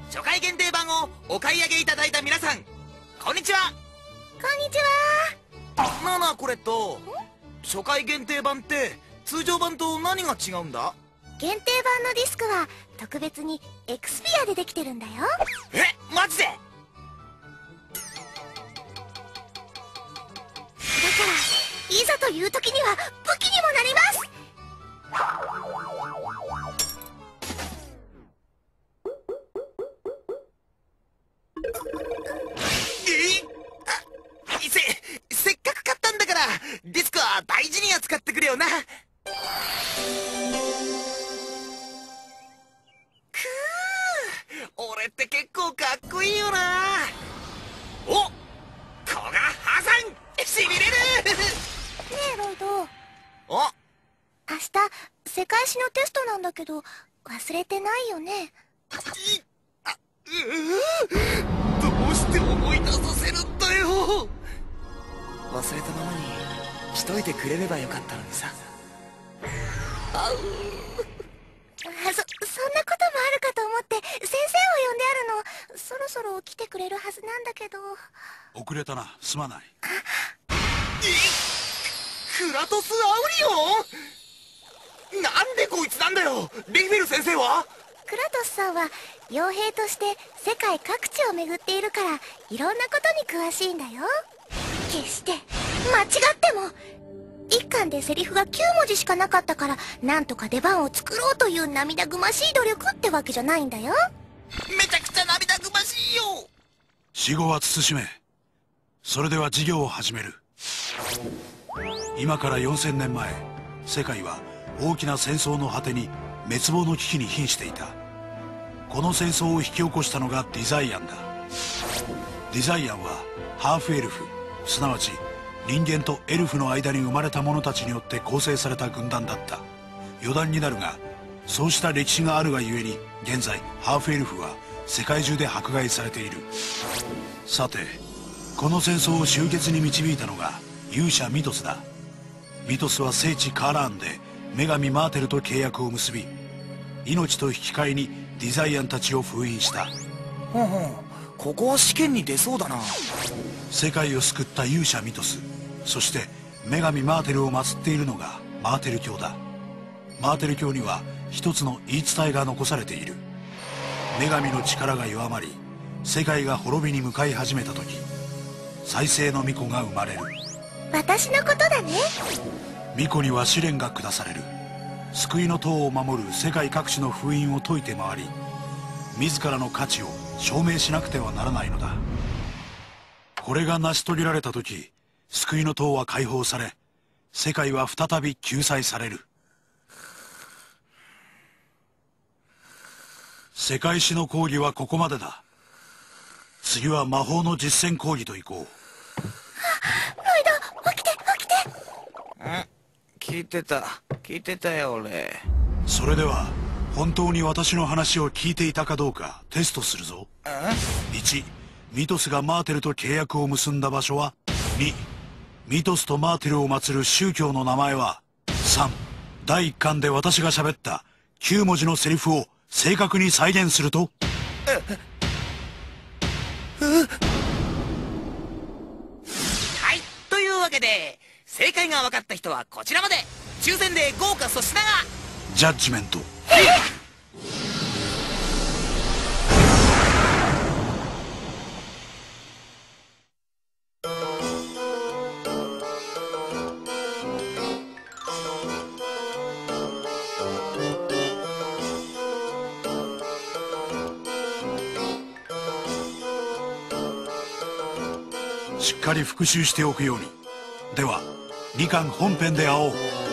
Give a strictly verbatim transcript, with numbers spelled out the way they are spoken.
初回限定版をお買い上げいただいた皆さん、こんにちは。 こんにちは。 なあなあこれと、初回限定版って通常版と何が違うんだ？ 限定版のディスクは特別にエクスピアでできてるんだよ。 え、マジで？だからいざという時には武器にもなります。 えあせせっかく買ったんだからディスクは大事に扱ってくれよな。くー、俺って結構かっこいいよな。お、こが破産しびれる。 ねえロイド、 お、 明日世界史のテストなんだけど忘れてないよね？ いあううどうして思い出させるんだよ。忘れたままにしといてくれればよかったのにさ。あうあそそんなこともあるかと思って先生を呼んであるの。そろそろ来てくれるはずなんだけど。 遅れたな、すまない。 クラトス・アウリオン？なんでこいつなんだよ。リフェル先生は？ クラトスさんは傭兵として世界各地を巡っているからいろんなことに詳しいんだよ。決して間違っても一巻でセリフがきゅうもじしかなかったからなんとか出番を作ろうという涙ぐましい努力ってわけじゃないんだよ。 めちゃくちゃ涙ぐましいよ。 死後は慎め。それでは授業を始める。今からよんせんねんまえ、世界は大きな戦争の果てに滅亡の危機に瀕していた。この戦争を引き起こしたのがディザイアンだ。ディザイアンはハーフエルフ、すなわち人間とエルフの間に生まれた者たちによって構成された軍団だった。余談になるが、そうした歴史があるがゆえに現在ハーフエルフは世界中で迫害されている。さて、この戦争を終結に導いたのが勇者ミトスだ。ミトスは聖地カーラーンで女神マーテルと契約を結び、命と引き換えにディザイアンたちを封印した。 ほんほん、ここは試験に出そうだな。 世界を救った勇者ミトス、そして女神マーテルを祀っているのがマーテル教だ。マーテル教には一つの言い伝えが残されている。女神の力が弱まり世界が滅びに向かい始めた時、再生の巫女が生まれる。 私のことだね。 巫女には試練が下される。救いの塔を守る世界各地の封印を解いて回り、自らの価値を証明しなくてはならないのだ。これが成し遂げられた時、救いの塔は解放され、世界は再び救済される。世界史の講義はここまでだ。次は魔法の実践講義といこう。 ロイド、起きて起きて。 ん？聞いてた聞いてたよ俺。 それでは本当に私の話を聞いていたかどうかテストするぞ。いち、ミトスがマーテルと契約を結んだ場所は？に、ミトスとマーテルを祀る宗教の名前は？さん、だいいっかんで私が喋ったきゅうもじのセリフを正確に再現すると？ はい、というわけで正解が分かった人はこちらまで。抽選で豪華粗品が。 ジャッジメント。しっかり復習しておくように。ではにかん本編で会おう。